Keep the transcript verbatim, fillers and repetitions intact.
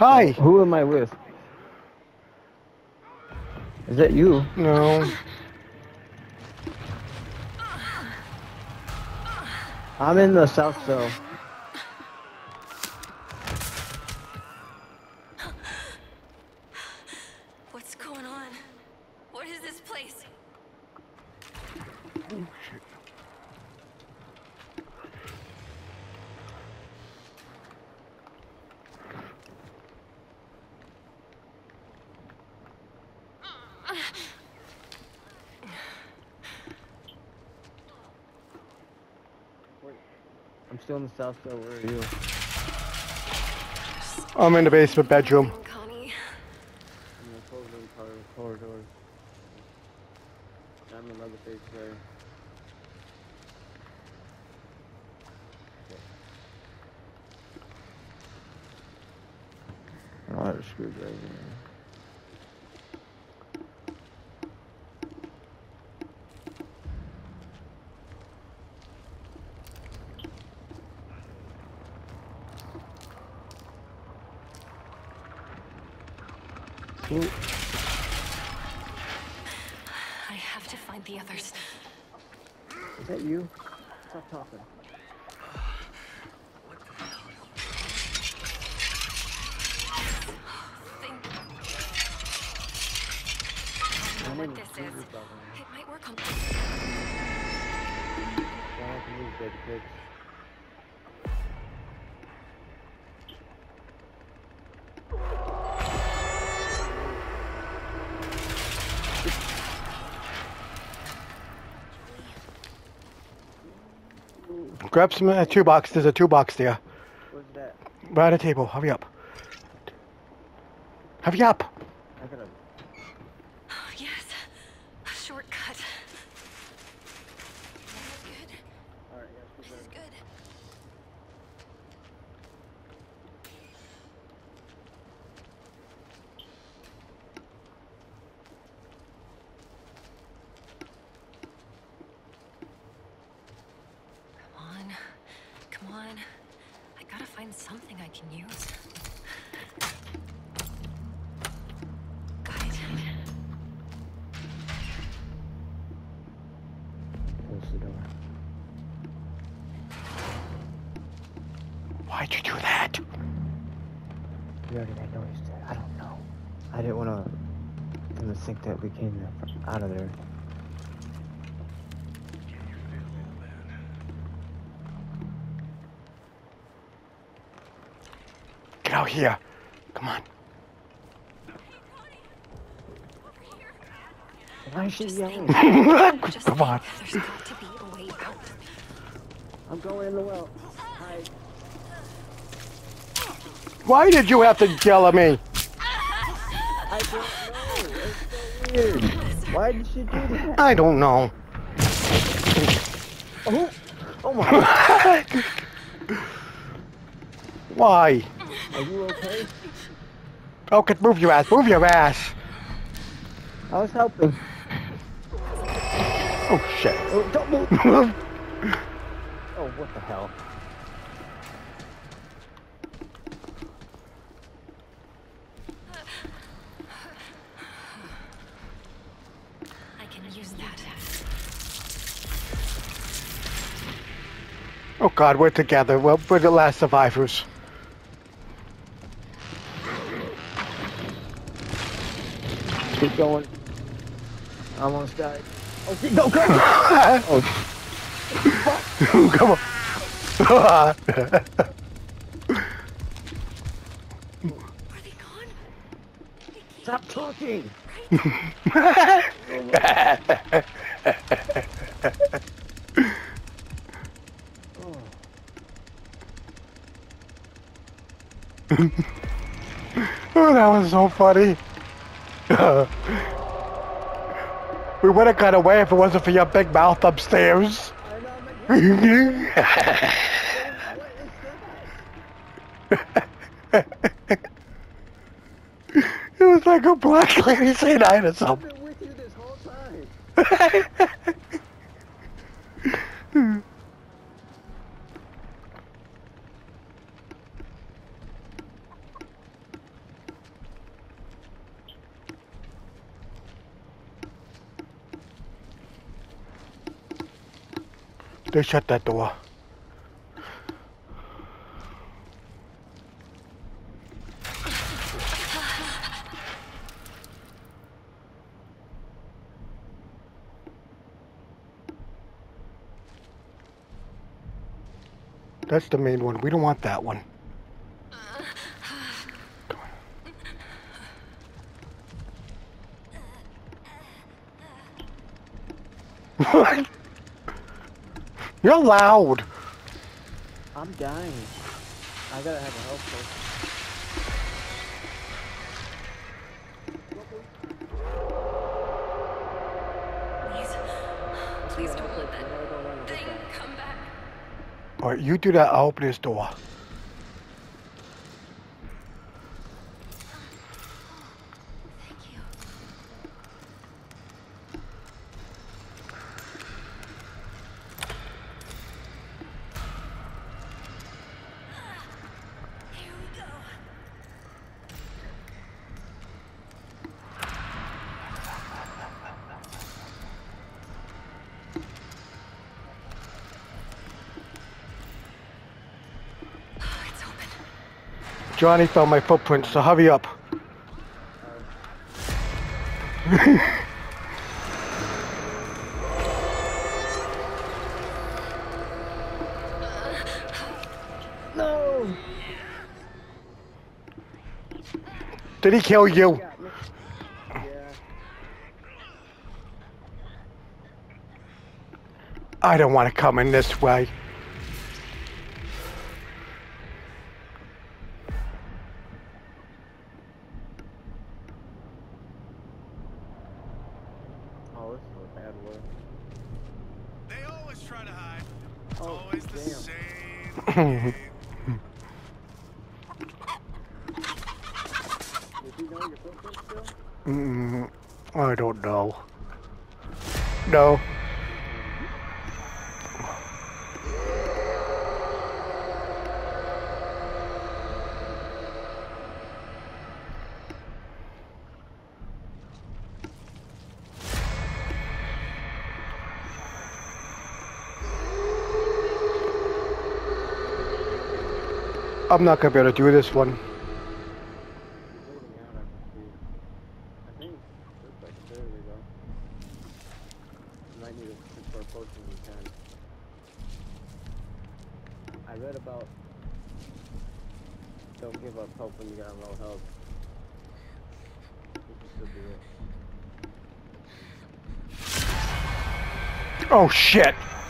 Hi. Oh, who am I with? Is that you? No. I'm in the south cell. What's going on? What is this place? Oh, shit. Wait, I'm still in the south cell. Where are you? I'm in the basement bedroom. Connie. I'm in the closing part of the corridor. I'm in another face there. Oh, I have a screwdriver. Ooh. I have to find the others. Is that you? Stop talking. Think My what name this Jesus, is. by the way. It might work on. Don't have to move, baby kids. Grab some uh, two box. There's a two box there. Where's that? Right at the table. Hurry up. Hurry up. I gotta. Oh, yes. A shortcut. Good. Alright, yes, This is good. Come on. Come on. I gotta find something I can use. Got it. Close the door. Why'd you do that? We already made noise. I don't know. I didn't want to. Them to think that we came out of there. Get out here. Come on. Why is she yelling? Just Come on. There's got to be a way out. I'm going in the well. Hi. Why did you have to yell at me? I don't know. It's so weird. Why did she do that? I don't know. Oh, oh my God. Why? Are you okay? Okay, move your ass. Move your ass. I was helping. Oh, shit. Oh, don't move. Oh, what the hell? I can use that. Oh, God, we're together. We're, we're the last survivors. Keep going. I almost died. Oh, keep, go, go! Oh, Come on. Are they gone? stop talking! Oh, that was so funny. We would have got away if it wasn't for your big mouth upstairs. I know, man. It was like a black lady saying hi to I've something. been with you this whole time. They shut that door. That's the main one. We don't want that one. What? You're loud. I'm dying. I gotta have a health Please. Please don't let that thing come back. Alright, you do that. I'll open this door. Thank you. Here we go. It's open. Johnny found my footprints, so hurry up. No! Did he kill you? Yeah. I don't want to come in this way. Oh, this is a bad one. They always try to hide. Oh, Always the damn. same game. Did you know your footprint still? Mm, I don't know. No. I'm not gonna be able to do this one. I think looks like it's early though. You might need a for a potion you can. I read about don't give up hope when you got low health. You can still do it. Oh shit!